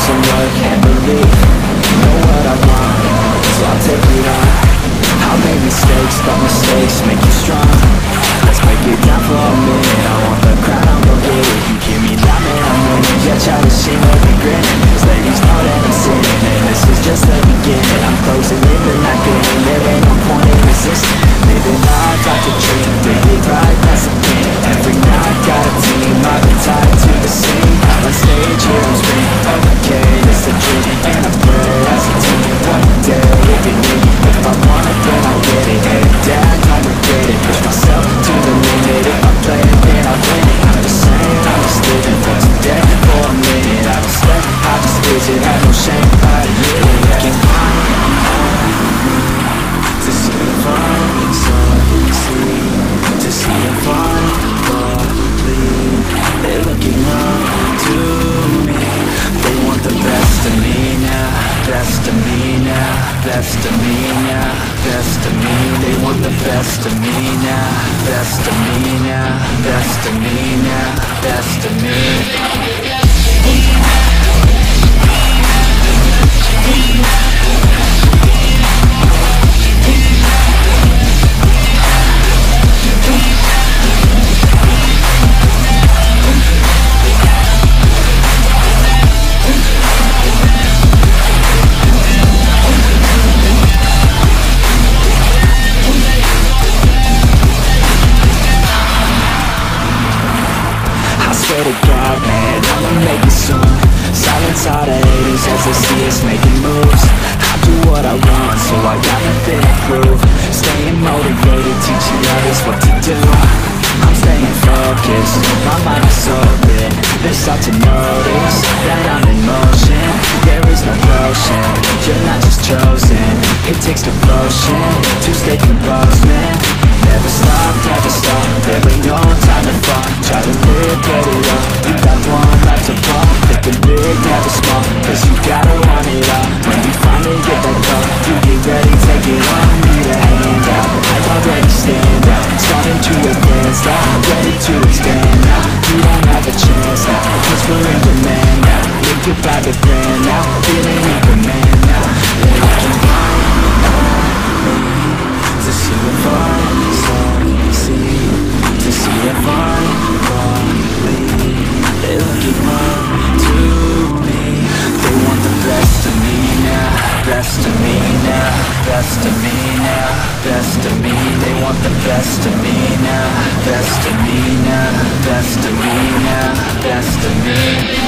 some work and believe. You know what I want, so I'll take it on. I'll make mistakes, but mistakes make you strong. Let's break it down for a minute. I want the crown, I'm gon' get it. You give me that, man, I'm winning. Yeah, try to see me be grinning, cause ladies know that I'm sinning, and this is just the beginning. I'm closing in the night game, there ain't no point in resisting. Living life like a dream, daily right, that's the thing. Every night got a team, I've been tied to the scene. On stage here I'm screaming, okay, it's a dream. And I pray as a team, one day if you need me. If I want it, then I'll get it. Head down, I regret it. Push myself to the limit. If I play it, then I win it. I'm just saying, I'm just living for today. For a minute, I just let, I just visit. Have no shame, I admit it. Looking to see if I succeed, to see if I believe. They're looking up to me. They want the best of me now, best of me now, best of me now, best of me. They want the best of me now, best of me now, best of me now, best of me. Swear to God, man, I'ma make it soon. Silence all the haters as they see us making moves. I do what I want, so I got nothing to prove. Staying motivated, teaching others what to do. I'm staying focused, my mind is so lit. They start to notice that I'm in motion. There is no potion, you're not just chosen. It takes devotion to stay composed, man. Never stop, never stop, there ain't no time to fall. Try to live, get it up, you got one life to fall. Thinking big, never small, cause you gotta want it all. When you finally get that call, you get ready, take it on. Need a hand out, I already stand out. Starting to advance now, ready to expand now. You don't have a chance now, cause we're in demand now. Live your private brand now, feeling in command now. They're looking to see if I succeed, to see if I believe. They're looking up to me. They want the best of me now, best of me now, best of me now, best of me. They want the best of me now, best of me now, best of me now, best of me.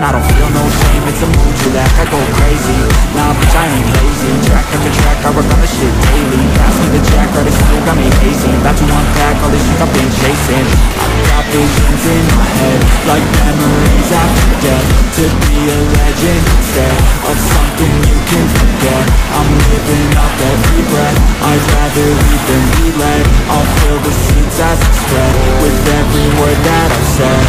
I don't feel no shame, it's a mood you lack. I go crazy, nah bitch I ain't lazy. Track after track, I work on the shit daily. Pass me the jack, right, it's still got me hazy. About to unpack all this shit I've been chasing. I've got visions in my head, like memories after death. To be a legend instead of something you can forget. I'm living up every breath, I'd rather lead than be led. I'll fill the seeds as I spread, with every word that I've said.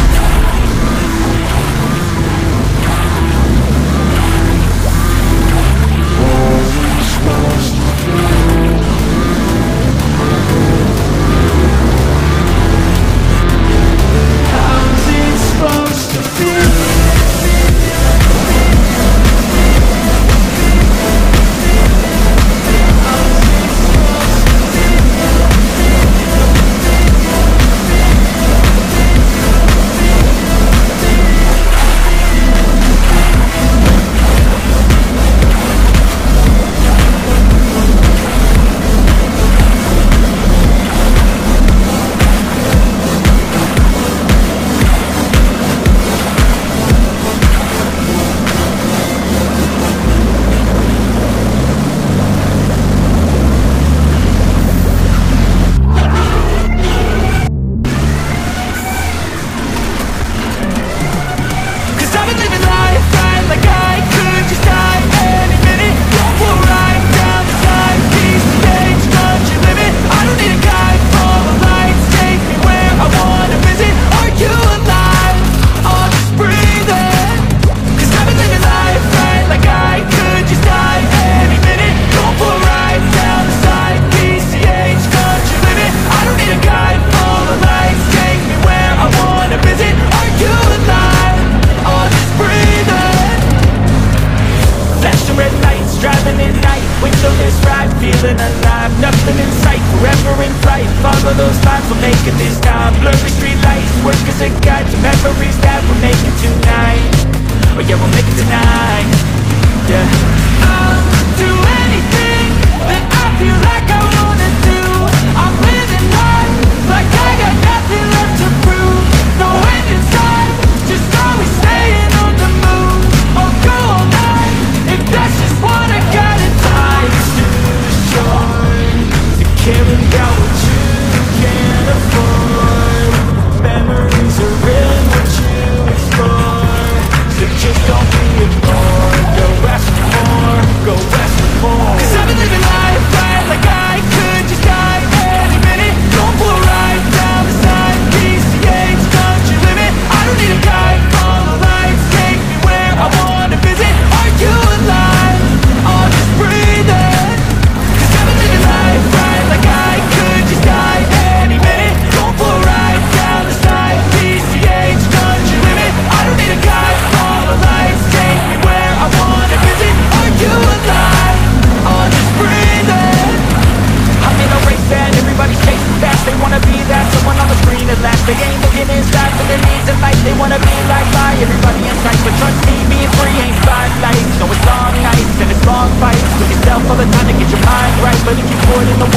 Feeling alive, nothing in sight, forever in flight. Follow those lines, we'll make it this time. Blurry street lights, work as a guide to memories that we're making tonight. Oh yeah, we'll make it tonight. Yeah, I'll do anything that I feel like I wanna do. I'm living life like I got nothing left to prove. No end in sight, just always staying on the move. I'll go all night if that's just what I gotta do. To caring about what you can't afford. Memories are real and what you explore. So just don't be ignored. Go ask for more, go ask for more. 'Cause I've been living life right like I could just die any minute. Going for a ride down the side, PCH, country limit. I don't need a guide, follow lights, take me where I wanna visit. Are you alive? I'll just breathe in. Right like I could just die any minute. Going for a ride down the side, PCH, country limit. I don't need a guide, follow lights, take me where I wanna visit. Are you alive? I'll just breathe in. I'm in a race that everybody's chasing fast. They wanna be that someone on the screen at last. They ain't looking inside for their needs in life. They wanna be like by everybody in sight. But trust me, being free ain't spotlights. No, it's long nights and it's long fights with yourself all the time to get your mind right. But if you put in the